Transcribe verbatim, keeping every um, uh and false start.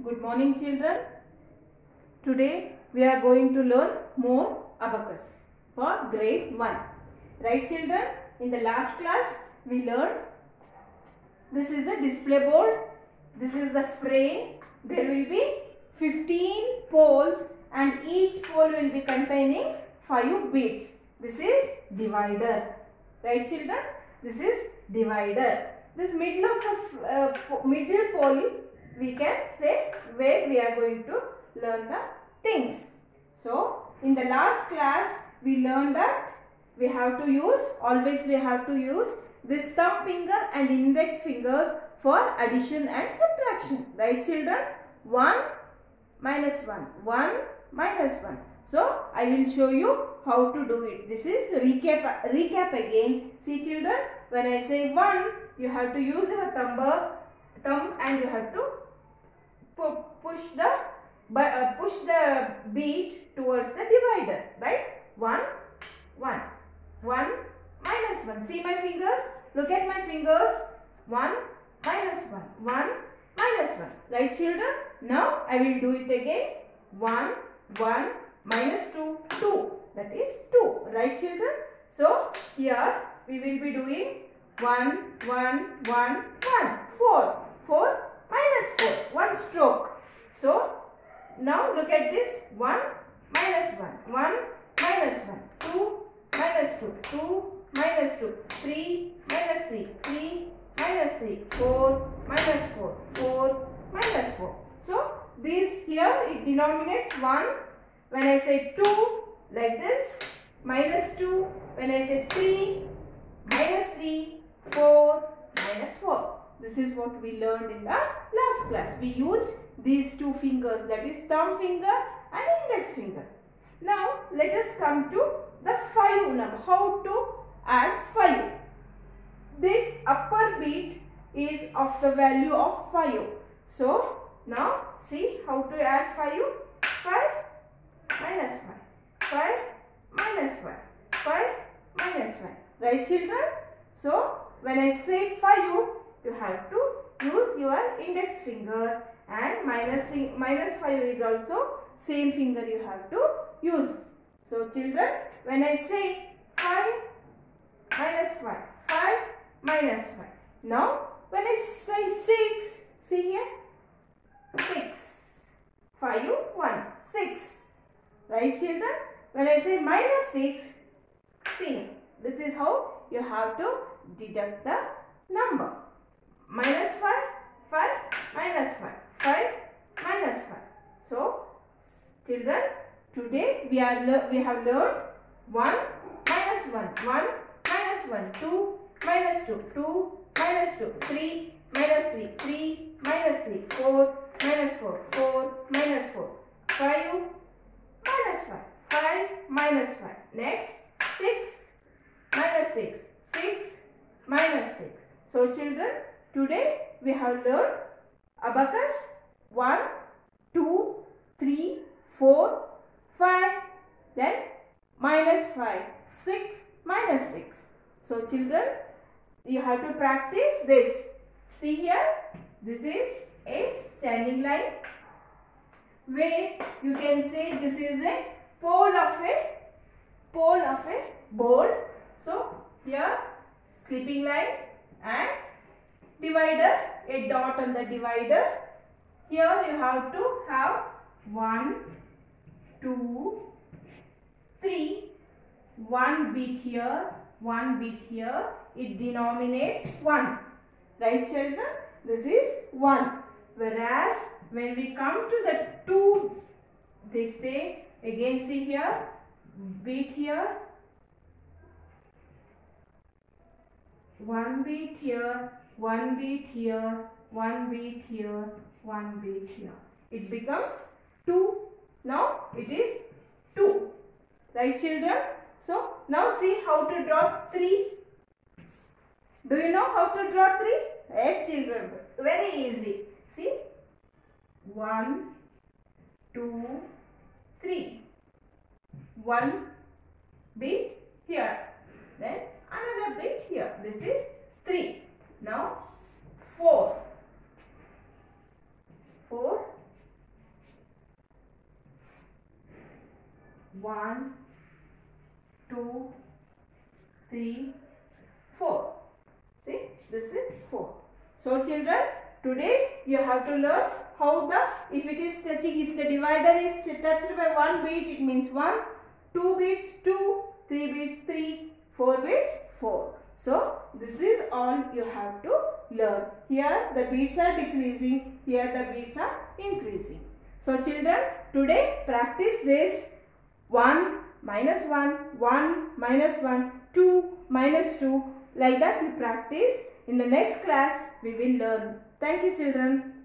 Good morning children. Today we are going to learn more abacus for grade one. Right children? In the last class we learned this is the display board. This is the frame. There will be fifteen poles and each pole will be containing five beads. This is divider. Right children? This is divider. This middle of the uh, middle pole we can say where we are going to learn the things. So in the last class we learned that we have to use, always we have to use this thumb finger and index finger for addition and subtraction. Right children? one minus one. one minus one. So I will show you how to do it. This is recap, recap again. See children, when I say one, you have to use your thumb, thumb and you have to push the but uh, push the bead towards the divider, right? one, one, one minus one. See my fingers? Look at my fingers. one minus one, one minus one. Right children? Now I will do it again. one, one minus two, two. That is two. Right children? So here we will be doing one, one, one, one. four. four minus four. one stroke. So now look at this. one minus one. one minus one. two minus two. two minus two. three minus three. three minus three. four minus four. four minus four. So this here it denominates one. When I say two, like this, minus two. When I say three, minus three. four minus four. This is what we learned in the last class. We used these two fingers, that is thumb finger and index finger. Now let us come to the five number. How to add five? This upper bead is of the value of five. So now see how to add five. five minus five. five minus five. five minus five. Right children? So when I say five, you have to use your index finger, and minus, minus five is also same finger you have to use. So children, when I say five minus five, five minus five. Now when I say six, see here, six, five, one, six. Right children? When I say minus six, see, this is how you have to deduct the number. Minus five, five minus five, five minus five. So children, today we are we have learned one minus one, one minus one, two minus two, two minus two, three minus three, three minus three, four minus four, four minus four, five minus five, five minus five. Next, six minus six, six minus six. So children, today we have learned abacus one, two, three, four, five, then minus five, six, minus six. So children, you have to practice this. See here, this is a standing line where you can say this is a pole of a pole of a board. So here skipping line and divider, a dot on the divider. Here you have to have one, two, three, one bead here, one bead here. It denominates one. Right children? This is one. Whereas when we come to the two, they say, again see here, bead here, one bead here, one bead here, one bead here, one bead here. It becomes two. Now it is two. Right children? So now see how to draw three. Do you know how to draw three? Yes children. Very easy. See? one, two, three. One bead here. Then another bead here. This is three. Now four. four one, two, three, four. See, this is four. So children, today you have to learn how the, if it is touching, if the divider is touched by one bead, it means one, two beads two, three beads three, four beads four. So this is all you have to learn. Here the beads are decreasing, here the beads are increasing. So children, today practice this one minus one, one minus one, two minus two. Like that we practice. In the next class we will learn. Thank you children.